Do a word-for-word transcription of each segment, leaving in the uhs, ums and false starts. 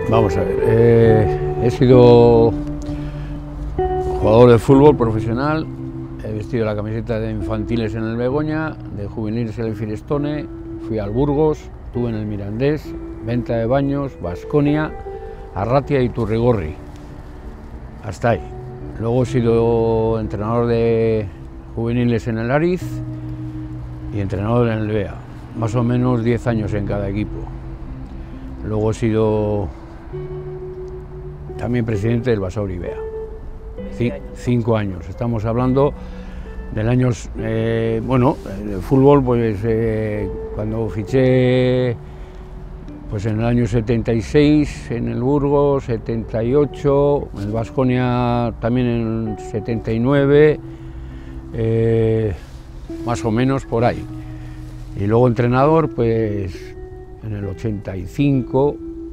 Vamos a ver, eh, he sido jugador de fútbol profesional, he vestido la camiseta de infantiles en el Begoña, de juveniles en el Firestone, fui al Burgos, estuve en el Mirandés, Venta de Baños, Baskonia, Arratia y Turrigorri, hasta ahí. Luego he sido entrenador de juveniles en el Ariz y entrenador en el B E A, más o menos diez años en cada equipo. Luego he sido también presidente del Basauri B E A, cinco años. Estamos hablando del año, eh, bueno, el fútbol, pues eh, cuando fiché, pues en el año setenta y seis en el Burgos, setenta y ocho, en el Baskonia también en el setenta y nueve, eh, más o menos por ahí. Y luego entrenador, pues en el ochenta y cinco,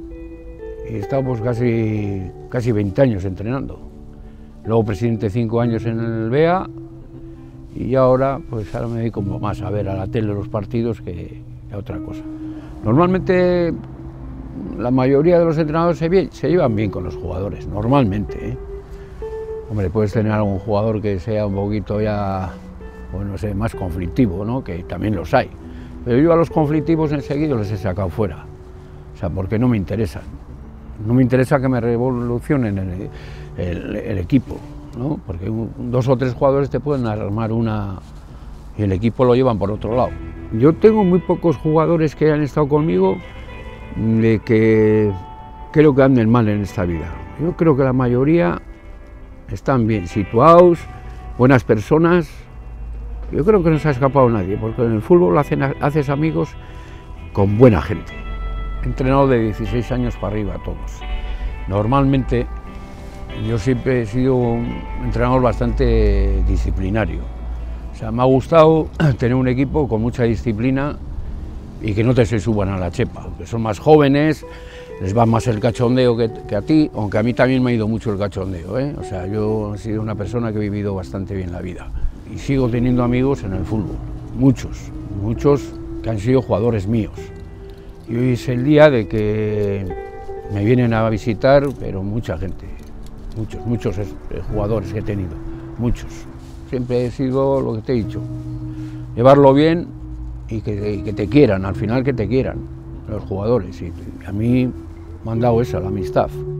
y estábamos casi, casi veinte años entrenando. Luego presidente cinco años en el B E A, y ahora, pues ahora me dedico más a ver a la tele los partidos que a otra cosa. Normalmente la mayoría de los entrenadores se, se llevan bien con los jugadores, normalmente, ¿eh? Hombre, puedes tener algún jugador que sea un poquito ya, pues no sé, más conflictivo, ¿no? Que también los hay. Pero yo a los conflictivos enseguida les he sacado fuera, o sea, porque no me interesan. No me interesa que me revolucionen el, el, el equipo, ¿no? Porque un, dos o tres jugadores te pueden armar una y el equipo lo llevan por otro lado. Yo tengo muy pocos jugadores que han estado conmigo de que creo que anden mal en esta vida. Yo creo que la mayoría están bien situados, buenas personas. Yo creo que no se ha escapado nadie, porque en el fútbol hacen, haces amigos con buena gente. He entrenado de dieciséis años para arriba todos. Normalmente yo siempre he sido un entrenador bastante disciplinario. O sea, me ha gustado tener un equipo con mucha disciplina y que no te se suban a la chepa, que son más jóvenes, les va más el cachondeo que, que a ti, aunque a mí también me ha ido mucho el cachondeo, ¿eh? O sea, yo he sido una persona que he vivido bastante bien la vida. Y sigo teniendo amigos en el fútbol, muchos, muchos que han sido jugadores míos. Y hoy es el día de que me vienen a visitar, pero mucha gente, muchos, muchos jugadores que he tenido, muchos. Siempre he sido lo que te he dicho, llevarlo bien y que, y que te quieran, al final que te quieran los jugadores. Y a mí me han dado esa, la amistad.